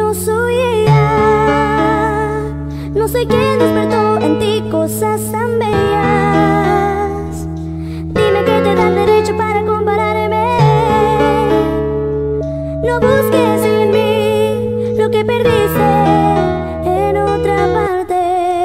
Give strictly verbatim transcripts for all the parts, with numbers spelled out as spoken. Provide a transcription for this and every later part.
no soy ella. No sé quién despertó en ti cosas tan bellas. Dime que te da el derecho para compararme. No busques en mí lo que perdiste en otra parte.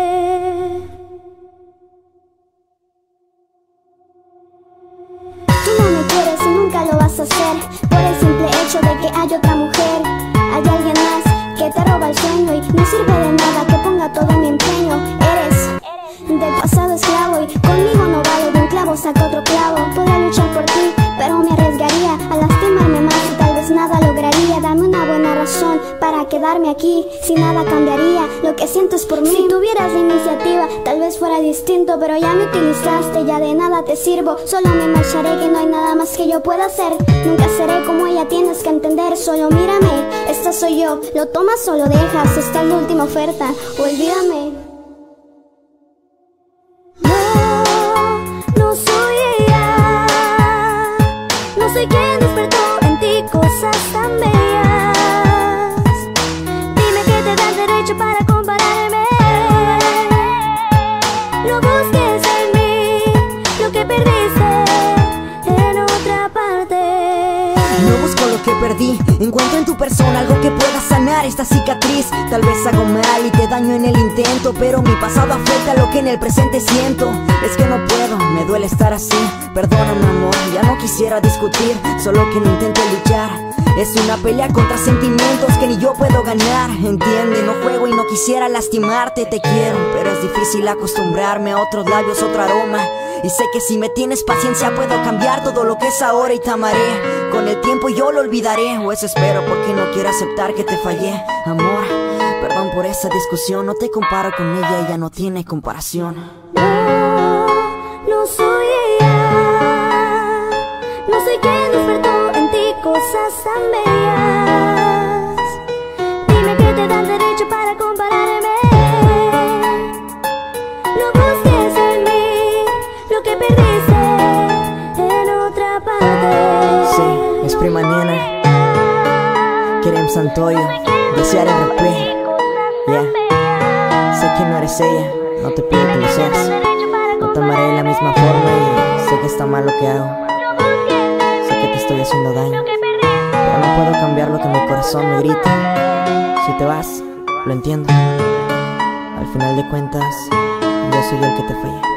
Tú no me quieres y nunca lo vas a hacer por el simple hecho de que hay otra mujer. Hay alguien más que te roba el sueño y no sirve de nada que ponga todo mi empeño. Eres del pasado esclavo y conmigo no vale, de un clavo saca otro clavo. Podría luchar por ti, pero me arriesgaría a lastimarme más y tal vez nada lograría. Dame una buena razón para quedarme aquí, si nada cambiaría, lo que siento es por mí. Si tuvieras la iniciativa, tal vez fuera distinto, pero ya me utilizaste, ya de nada te sirvo. Solo me marcharé, que no hay nada más que yo pueda hacer. Nunca seré como ella, tienes que entender. Solo mírame, esta soy yo, lo tomas o lo dejas. Esta es la última oferta, olvídame. No soy ella. No sé quién despertó en ti cosas tan bellas. Dime que te da el derecho para compararme. No busques en mí lo que perdiste en otra parte. No busco lo que perdí, encuentro en tu persona algo que pueda sanar esta cicatriz. Tal vez hago mal y te daño en el intento, pero mi pasado afecta lo que en el presente siento. Es que no puedo, me duele estar así. Perdóname amor, ya no quisiera discutir, solo que no intento luchar. Es una pelea contra sentimientos que ni yo puedo ganar. Entiende, no juego y no quisiera lastimarte. Te quiero, pero es difícil acostumbrarme a otros labios, otro aroma. Y sé que si me tienes paciencia puedo cambiar todo lo que es ahora y te amaré. Con el tiempo yo lo olvidaré, o eso espero porque no quiero aceptar que te fallé. Amor, perdón por esa discusión, no te comparo con ella, ella no tiene comparación. No, no soy ella. No sé quién despertó en ti cosas tan bellas. Dime que te da el derecho para compararme. No busques en mí lo que perdiste en otra parte. Sí, es prima nena. Querem Santoyo, desear el R P. Yeah. Sé que no eres ella, no te pido que lo seas. No te amaré de la misma forma y sé que está mal lo que hago. Sé que te estoy haciendo daño, pero no puedo cambiar lo que mi corazón me grita. Si te vas, lo entiendo. Al final de cuentas, yo soy el que te fallé.